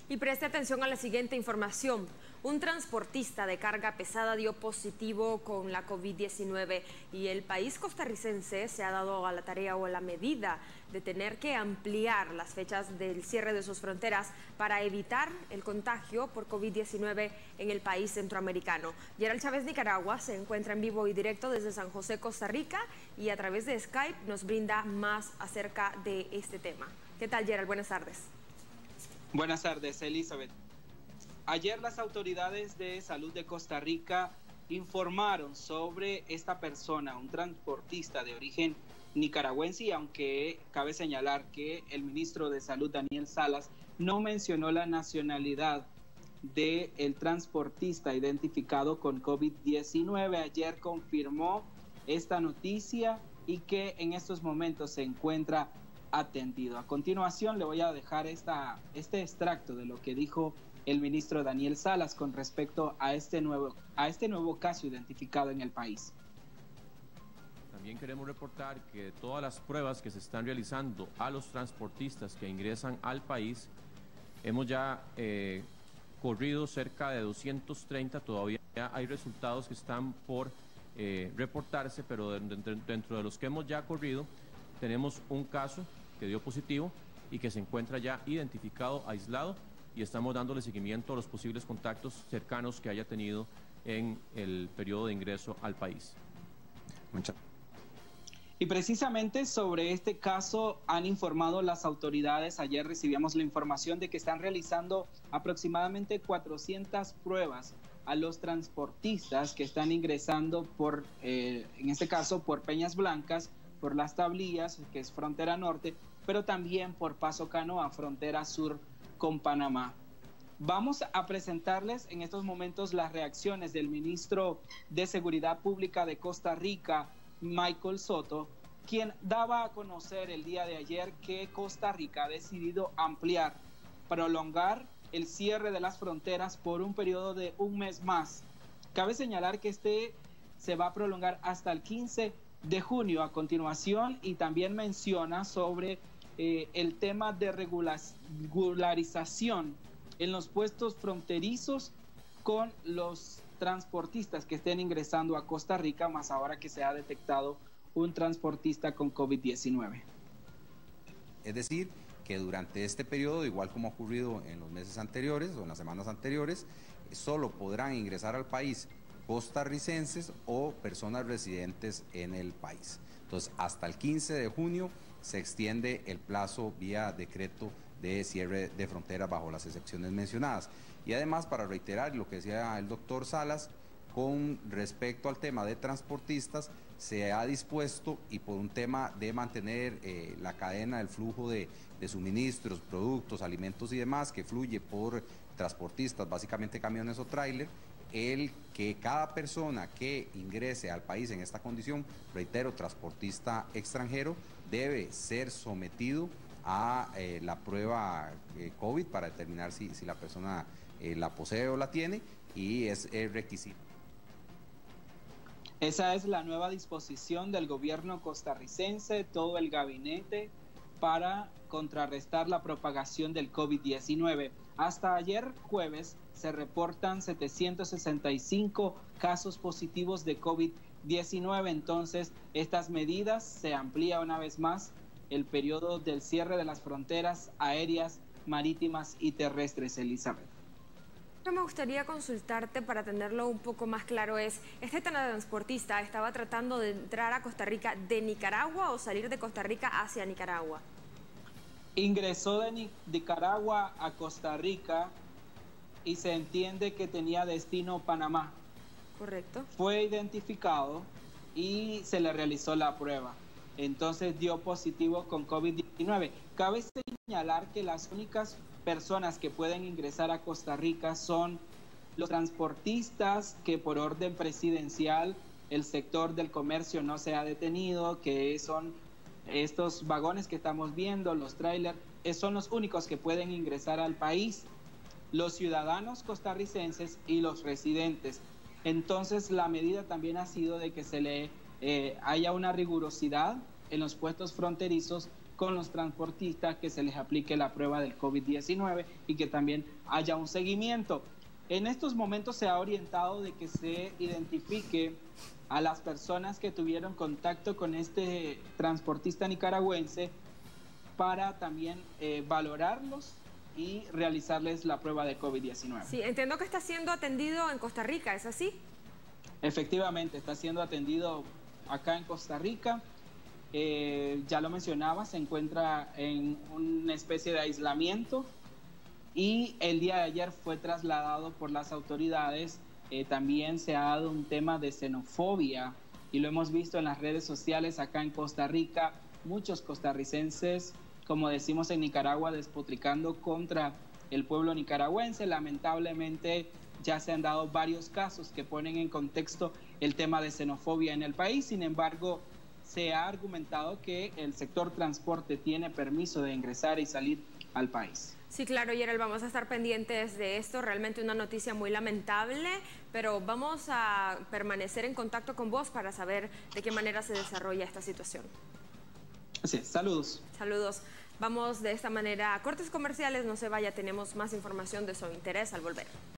Y preste atención a la siguiente información. Un transportista de carga pesada dio positivo con la COVID-19 y el país costarricense se ha dado a la tarea o a la medida de tener que ampliar las fechas del cierre de sus fronteras para evitar el contagio por COVID-19 en el país centroamericano. Gerald Chávez Nicaragua se encuentra en vivo y directo desde San José, Costa Rica, y a través de Skype nos brinda más acerca de este tema. ¿Qué tal, Gerald? Buenas tardes. Buenas tardes, Elizabeth. Ayer las autoridades de salud de Costa Rica informaron sobre esta persona, un transportista de origen nicaragüense, y aunque cabe señalar que el ministro de Salud, Daniel Salas, no mencionó la nacionalidad del transportista identificado con COVID-19, ayer confirmó esta noticia y que en estos momentos se encuentra atendido. A continuación le voy a dejar este extracto de lo que dijo el ministro Daniel Salas con respecto a este nuevo caso identificado en el país. También queremos reportar que todas las pruebas que se están realizando a los transportistas que ingresan al país, hemos ya corrido cerca de 230, todavía hay resultados que están por reportarse, pero dentro de los que hemos ya corrido, tenemos un caso que dio positivo y que se encuentra ya identificado, aislado, y estamos dándole seguimiento a los posibles contactos cercanos que haya tenido en el periodo de ingreso al país. Y precisamente sobre este caso han informado las autoridades. Ayer recibíamos la información de que están realizando aproximadamente 400 pruebas a los transportistas que están ingresando por, en este caso, por Peñas Blancas, por Las Tablillas, que es frontera norte, pero también por Paso Canoa, frontera sur con Panamá. Vamos a presentarles en estos momentos las reacciones del ministro de Seguridad Pública de Costa Rica, Michael Soto, quien daba a conocer el día de ayer que Costa Rica ha decidido ampliar, prolongar el cierre de las fronteras por un periodo de un mes más. Cabe señalar que este se va a prolongar hasta el 15 de junio a continuación, y también menciona sobre el tema de regularización en los puestos fronterizos con los transportistas que estén ingresando a Costa Rica, más ahora que se ha detectado un transportista con COVID-19. Es decir, que durante este periodo, igual como ha ocurrido en los meses anteriores o en las semanas anteriores, solo podrán ingresar al país costarricenses o personas residentes en el país. Entonces, hasta el 15 de junio se extiende el plazo vía decreto de cierre de fronteras bajo las excepciones mencionadas. Y además, para reiterar lo que decía el doctor Salas, con respecto al tema de transportistas, se ha dispuesto, y por un tema de mantener la cadena del flujo de suministros, productos, alimentos y demás, que fluye por transportistas, básicamente camiones o tráiler, el que cada persona que ingrese al país en esta condición, reitero, transportista extranjero, debe ser sometido a la prueba COVID para determinar si la persona la posee o la tiene, y es el requisito. Esa es la nueva disposición del gobierno costarricense, todo el gabinete, para contrarrestar la propagación del COVID-19. Hasta ayer jueves se reportan 765 casos positivos de COVID-19, entonces estas medidas se amplía una vez más el periodo del cierre de las fronteras aéreas, marítimas y terrestres, Elizabeth. Lo que me gustaría consultarte para tenerlo un poco más claro es, ¿este transportista estaba tratando de entrar a Costa Rica de Nicaragua o salir de Costa Rica hacia Nicaragua? Ingresó de Nicaragua a Costa Rica y se entiende que tenía destino Panamá. Correcto. Fue identificado y se le realizó la prueba. Entonces dio positivo con COVID-19. Cabe señalar que las únicas personas que pueden ingresar a Costa Rica son los transportistas, que por orden presidencial el sector del comercio no se ha detenido, que son estos vagones que estamos viendo, los trailers, son los únicos que pueden ingresar al país, los ciudadanos costarricenses y los residentes. Entonces la medida también ha sido de que se le haya una rigurosidad en los puestos fronterizos con los transportistas, que se les aplique la prueba del COVID-19 y que también haya un seguimiento. En estos momentos se ha orientado de que se identifique a las personas que tuvieron contacto con este transportista nicaragüense para también valorarlos y realizarles la prueba de COVID-19. Sí, entiendo que está siendo atendido en Costa Rica, ¿es así? Efectivamente, está siendo atendido acá en Costa Rica. Ya lo mencionaba, se encuentra en una especie de aislamiento y el día de ayer fue trasladado por las autoridades. También se ha dado un tema de xenofobia y lo hemos visto en las redes sociales acá en Costa Rica. Muchos costarricenses, como decimos en Nicaragua, despotricando contra el pueblo nicaragüense. Lamentablemente ya se han dado varios casos que ponen en contexto el tema de xenofobia en el país. Sin embargo, se ha argumentado que el sector transporte tiene permiso de ingresar y salir al país. Sí, claro, Yerel, vamos a estar pendientes de esto. Realmente una noticia muy lamentable, pero vamos a permanecer en contacto con vos para saber de qué manera se desarrolla esta situación. Así es, saludos. Saludos. Vamos de esta manera a cortes comerciales, no se vaya, tenemos más información de su interés al volver.